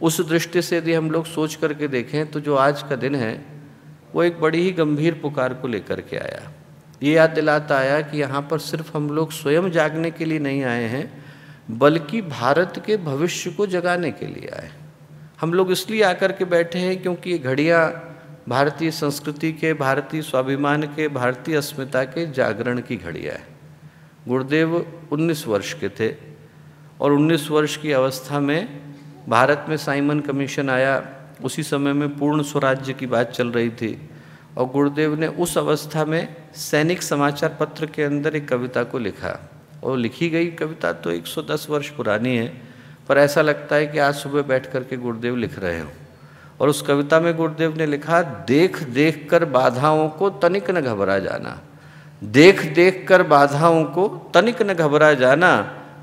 उस दृष्टि से यदि हम लोग सोच करके देखें तो जो आज का दिन है वो एक बड़ी ही गंभीर पुकार को लेकर के आया। ये याद दिलाता आया कि यहाँ पर सिर्फ हम लोग स्वयं जागने के लिए नहीं आए हैं, बल्कि भारत के भविष्य को जगाने के लिए आए। हम लोग इसलिए आकर के बैठे हैं क्योंकि ये घड़ियाँ भारतीय संस्कृति के, भारतीय स्वाभिमान के, भारतीय अस्मिता के जागरण की घड़ियाँ है। गुरुदेव 19 वर्ष के थे और 19 वर्ष की अवस्था में भारत में साइमन कमीशन आया। उसी समय में पूर्ण स्वराज्य की बात चल रही थी और गुरुदेव ने उस अवस्था में सैनिक समाचार पत्र के अंदर एक कविता को लिखा। और लिखी गई कविता तो 110 वर्ष पुरानी है, पर ऐसा लगता है कि आज सुबह बैठ कर के गुरुदेव लिख रहे हों। और उस कविता में गुरुदेव ने लिखा, देख देख कर बाधाओं को तनिक न घबरा जाना, देख देख कर बाधाओं को तनिक न घबरा जाना,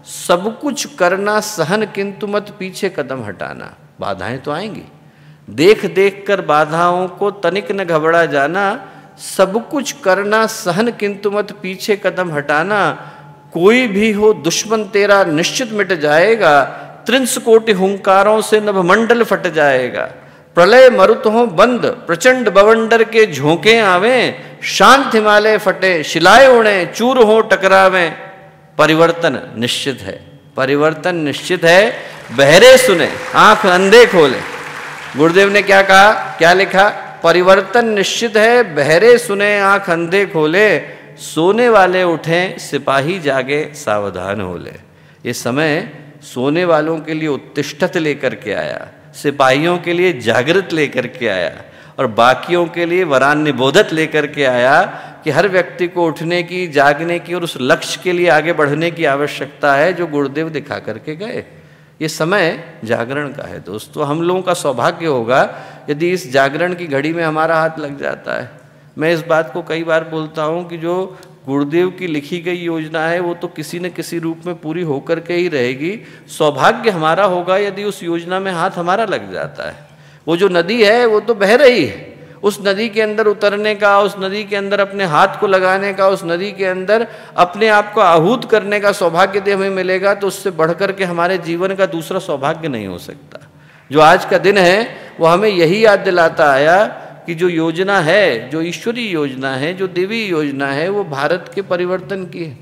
सब कुछ करना सहन किंतु मत पीछे कदम हटाना। बाधाएं तो आएंगी, देख देख कर बाधाओं को तनिक न घबरा जाना, सब कुछ करना सहन किंतु मत पीछे कदम हटाना, कोई भी हो दुश्मन तेरा निश्चित मिट जाएगा, त्रिंस कोटि हुंकारों से नभमंडल फट जाएगा, प्रलय मरुत हो बंद प्रचंड बवंडर के झोंके आवें, शांत हिमालय फटे शिलाए उड़े चूर हो टकरावें। परिवर्तन निश्चित है, परिवर्तन निश्चित है, बहरे सुने आंख अंधे खोले। गुरुदेव ने क्या कहा, क्या लिखा, परिवर्तन निश्चित है, बहरे सुने आंख अंधे खोले, सोने वाले उठें सिपाही जागे सावधान हो ले। ये समय सोने वालों के लिए उत्तिष्ठत लेकर के आया, सिपाहियों के लिए जागृत लेकर के आया और बाकियों के लिए वरान्यबोधत लेकर के आया कि हर व्यक्ति को उठने की, जागने की और उस लक्ष्य के लिए आगे बढ़ने की आवश्यकता है जो गुरुदेव दिखा करके गए। ये समय जागरण का है दोस्तों। हम लोगों का सौभाग्य होगा यदि इस जागरण की घड़ी में हमारा हाथ लग जाता है। मैं इस बात को कई बार बोलता हूँ कि जो गुरुदेव की लिखी गई योजना है वो तो किसी न किसी रूप में पूरी होकर के ही रहेगी। सौभाग्य हमारा होगा यदि उस योजना में हाथ हमारा लग जाता है। वो जो नदी है वो तो बह रही है, उस नदी के अंदर उतरने का, उस नदी के अंदर अपने हाथ को लगाने का, उस नदी के अंदर अपने आप को आहूत करने का सौभाग्य यदि हमें मिलेगा तो उससे बढ़कर के हमारे जीवन का दूसरा सौभाग्य नहीं हो सकता। जो आज का दिन है वो हमें यही याद दिलाता आया कि जो योजना है, जो ईश्वरीय योजना है, जो देवी योजना है, वो भारत के परिवर्तन की है।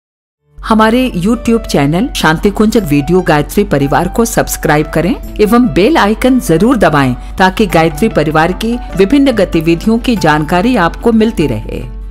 हमारे YouTube channel Shanti Kunj video Gayatri Parivar को सब्सक्राइब करें एवं बेल आइकन जरूर दबाएं ताकि गायत्री परिवार की विभिन्न गतिविधियों की जानकारी आपको मिलती रहे।